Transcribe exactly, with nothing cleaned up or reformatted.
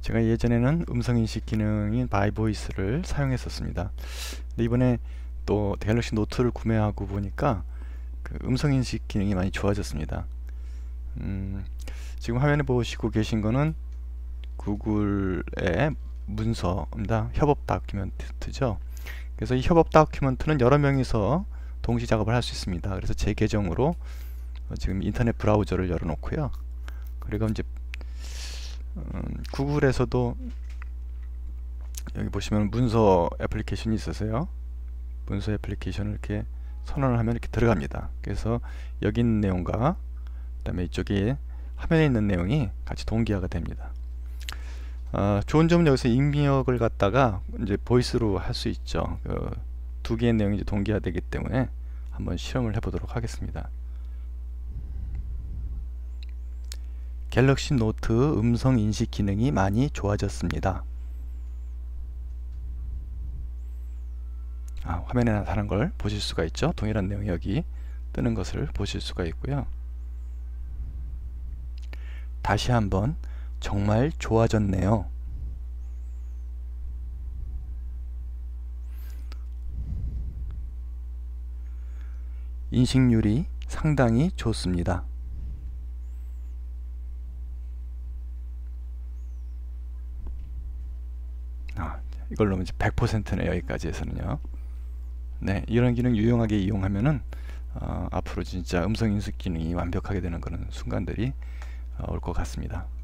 제가 예전에는 음성인식 기능인 바이보이스를 사용했었습니다. 근데 이번에 또 갤럭시 노트를 구매하고 보니까 그 음성인식 기능이 많이 좋아졌습니다. 음, 지금 화면에 보시고 계신 거는 구글의 문서입니다. 협업 다큐멘트죠. 그래서 이 협업 다큐멘트는 여러 명이서 동시 작업을 할 수 있습니다. 그래서 제 계정으로 지금 인터넷 브라우저를 열어 놓고요. 그리고 이제 음, 구글에서도 여기 보시면 문서 애플리케이션이 있어서요. 문서 애플리케이션을 이렇게 선언을 하면 이렇게 들어갑니다. 그래서 여기 있는 내용과 그 다음에 이쪽에 화면에 있는 내용이 같이 동기화가 됩니다. 어, 좋은 점은 여기서 입력을 갖다가 이제 보이스로 할 수 있죠. 그 두 개의 내용이 이제 동기화되기 때문에 한번 실험을 해보도록 하겠습니다. 갤럭시 노트 음성 인식 기능이 많이 좋아졌습니다. 아, 화면에 나타난 걸 보실 수가 있죠. 동일한 내용이 여기 뜨는 것을 보실 수가 있고요. 다시 한번 정말 좋아졌네요. 인식률이 상당히 좋습니다. 아, 이걸로 이제 백 퍼센트네 여기까지 해서는요. 네, 이런 기능 유용하게 이용하면은 어, 앞으로 진짜 음성 인식 기능이 완벽하게 되는 그런 순간들이 어, 올 것 같습니다.